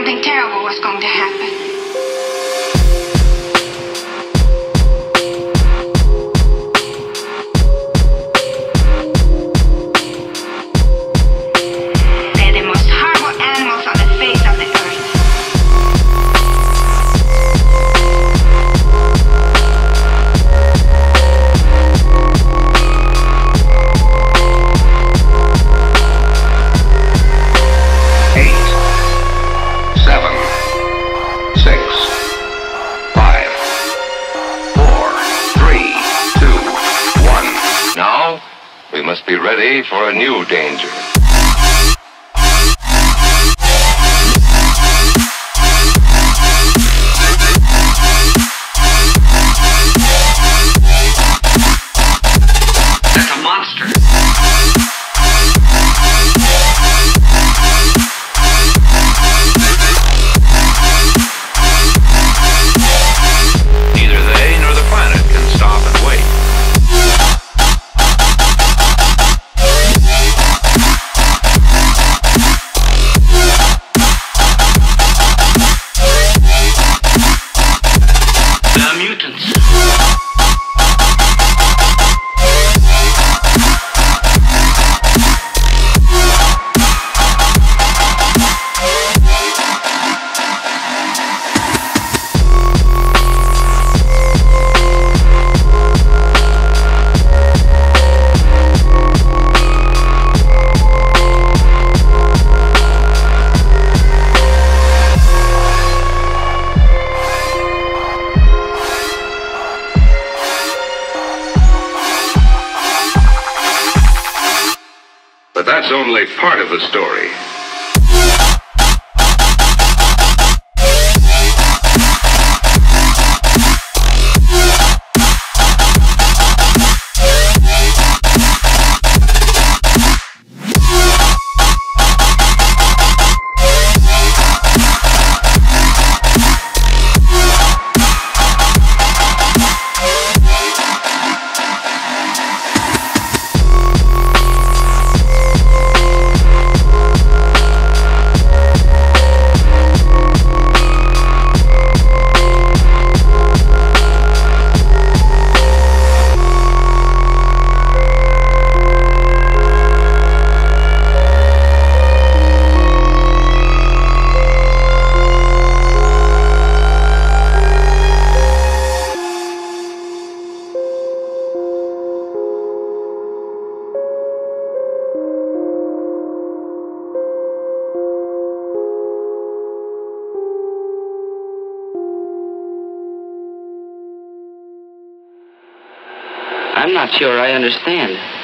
Something terrible was going to happen. They're the most horrible animals on the face of the earth. We must be ready for a new danger. That's a monster. Neither they nor the planet can stop and wait. But that's only part of the story. I'm not sure I understand.